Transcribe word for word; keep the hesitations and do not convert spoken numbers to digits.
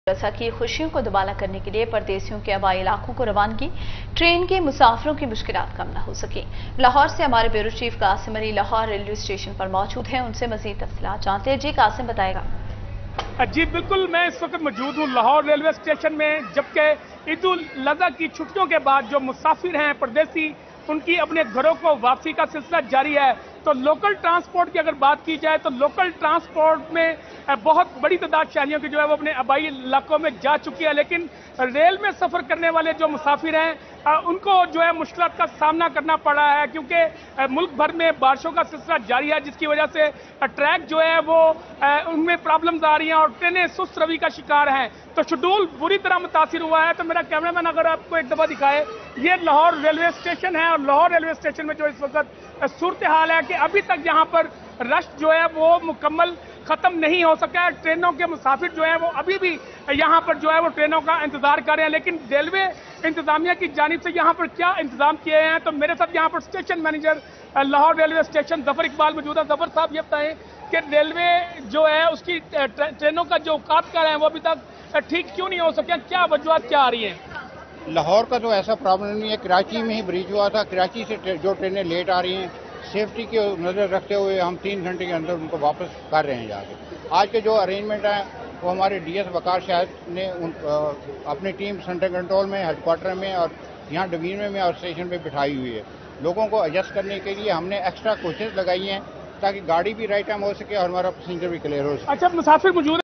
جیسا کہ خوشیوں کو دوبالا کرنے کے لیے پردیسیوں کے آبائی علاقوں کو روانگی ٹرین کے مسافروں کی مشکلات کم نہ ہو سکیں۔ لاہور سے ہمارے bureau chief Qasim Ali Lahore railway station پر موجود ہیں، ان سے مزید تفصیلات جانتے ہیں۔ جی قاسم بتائے گا۔ جی بالکل، میں اس وقت موجود ہوں لاہور ریلوے اسٹیشن میں، جبکہ عید الاضحیٰ کی چھٹیوں کے بعد جو مسافر ہیں پردیسی، ان کی اپنے گھروں کو واپسی کا سلسلہ جاری ہے۔ تو لوکل ٹرانسپورٹ کی اگر بات کی جائے تو لوکل ٹرانسپورٹ میں بہت بڑی تعداد شہریوں کی جو ہے وہ اپنے آبائی علاقوں میں جا چکی ہے، لیکن ریل میں سفر کرنے والے جو مسافر ہیں ان کو جو ہے مشکلات کا سامنا کرنا پڑ رہا ہے، کیونکہ ملک بھر میں بارشوں کا سلسلہ جاری ہے، جس کی وجہ سے ٹریک جو ہے وہ ان میں پرابلمز آ رہی ہیں اور ٹرینیں سست روی کا شکار ہیں۔ تو شیڈول بری طرح متاثر ہوا ہے۔ تو میرا کیمرہ مین اگر آپ کو ایک دفعہ دکھائے، یہ لاہور ریلوے اسٹیشن ہے، اور لاہور ریلوے اسٹیشن میں جو اس وقت صورتحال ہے کہ ابھی تک یہاں پر رش جو ہے وہ مکمل ختم نہیں ہو سکا ہے۔ ٹرینوں کے مسافر جو ہیں وہ ابھی بھی یہاں پر جو ہے وہ ٹرینوں کا انتظار کر رہے ہیں، لیکن ریلوے انتظامیہ کی جانب سے یہاں پر کیا انتظام کیے ہیں؟ تو میرے ساتھ یہاں پر station manager Lahore railway station Zafar Iqbal موجود ہے۔ ظفر صاحب یہ بتائیں کہ ریلوے جو ہے اس کی ٹرینوں کا جو اوقات کر رہے ہیں وہ ابھی تک ٹھیک کیوں نہیں ہو سکے؟ کیا وجوہات کیا آ رہی ہیں؟ لاہور کا تو ایسا پرابلم نہیں ہے، کراچی میں ہی بریج ہوا تھا۔ کراچی سے جو ٹرینیں لیٹ آ رہی ہیں، سیفٹی کے نظر رکھتے ہوئے ہم تین گھنٹے کے اندر ان کو واپس کر رہے ہیں جا کے۔ آج کے جو ارینجمنٹ ہیں وہ ہمارے ڈی ایس وقار شاہد نے اپنی ٹیم سینٹرل کنٹرول میں، ہیڈ کوارٹر میں اور یہاں ڈویژن میں اور اسٹیشن پہ بٹھائی ہوئی ہے۔ لوگوں کو ایڈجسٹ کرنے کے لیے ہم نے ایکسٹرا کوچز لگائی ہیں تاکہ گاڑی بھی رائٹ ٹائم ہو سکے اور ہمارا پیسنجر بھی کلیئر ہو سکے۔ اچھا، مسافر موجود